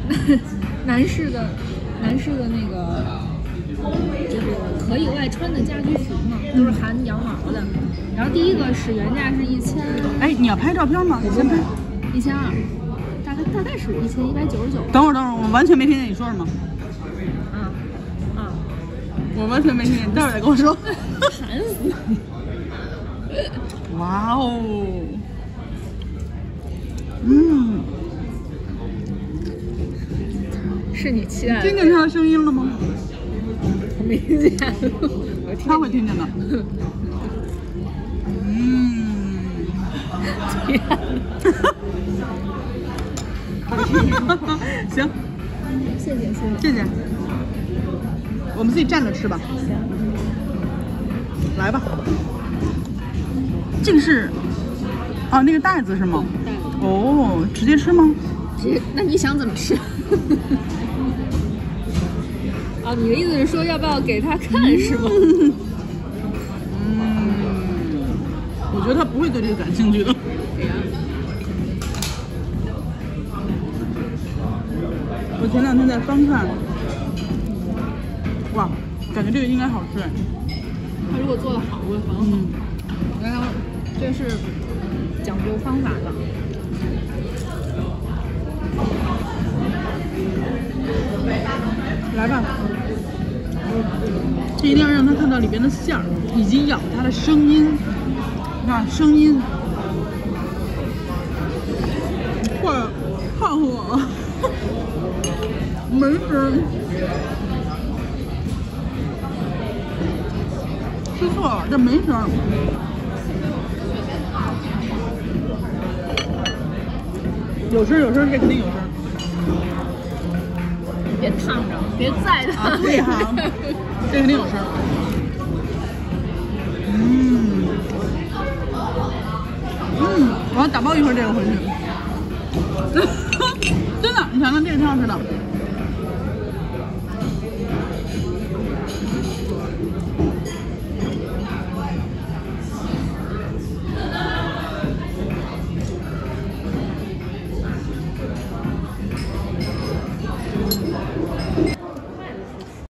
男士的那个就是可以外穿的家居服嘛，都是含羊毛的。然后第一个是原价是1000， 哎，你要拍照片吗？你先拍。 1200，大概是1199。 等会儿，我完全没听见你说什么。我完全没听见，你待会儿再跟我说。 馋死你！ 哇哦， 是你期待的。 听见他的声音了吗？ 没听见， 他会听见的。 天行，谢谢。我们自己站着吃吧。 行， 来吧。这个是，啊，那个袋子是吗？ 袋子。 哦，直接吃吗？ 那你想怎么吃？哦，你的意思是说要不要给他看是吗？ 我觉得他不会对这个感兴趣的。我前2天在翻看，哇，感觉这个应该好吃哎。 他如果做得好，会很好。然后这是讲究方法的。 来吧，这一定要让他看到里边的馅儿，以及咬它的声音。啊，声音，快看我，没声。吃错了，这没声。有声，这肯定有声。 别烫着，别再烫。 啊，对哈，这肯定有声。我要打包一会儿这个回去。真的，你尝尝这个挺好吃的。